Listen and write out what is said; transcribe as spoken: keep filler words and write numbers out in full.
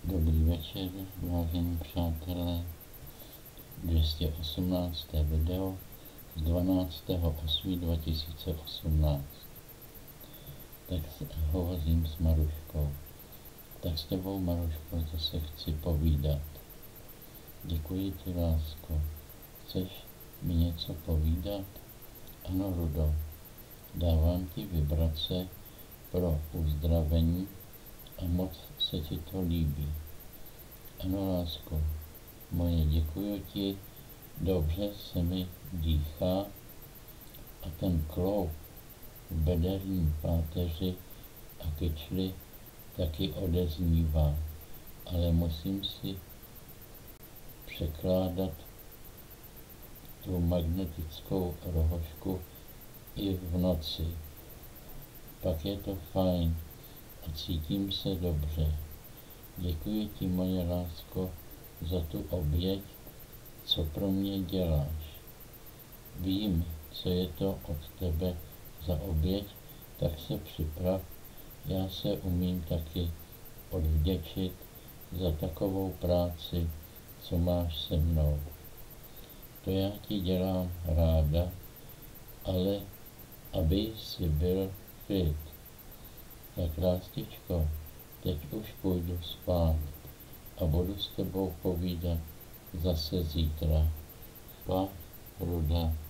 Dobrý večer, vážení přátelé. dvě stě osmnácté video z dvanáctého osmého dva tisíce osmnáct. Tak hovořím s Maruškou. Tak s tebou, Maruško, zase chci povídat. Děkuji ti, lásko. Chceš mi něco povídat? Ano, Rudo. Dávám ti vibrace pro uzdravení a moc se ti to líbí. Ano, lásko, moje, děkuji ti, dobře se mi dýchá a ten kloup v bederní páteři a kyčli taky odeznívá, ale musím si překládat tu magnetickou rohožku i v noci. Pak je to fajn a cítím se dobře. Děkuji ti, moje lásko, za tu oběť, co pro mě děláš. Vím, co je to od tebe za oběť, tak se připrav, já se umím taky odvděčit za takovou práci, co máš se mnou. To já ti dělám ráda, ale aby si byl klid. Tak, lástičko, teď už půjdu spát a budu s tebou povídat zase zítra. Pa, Ruda.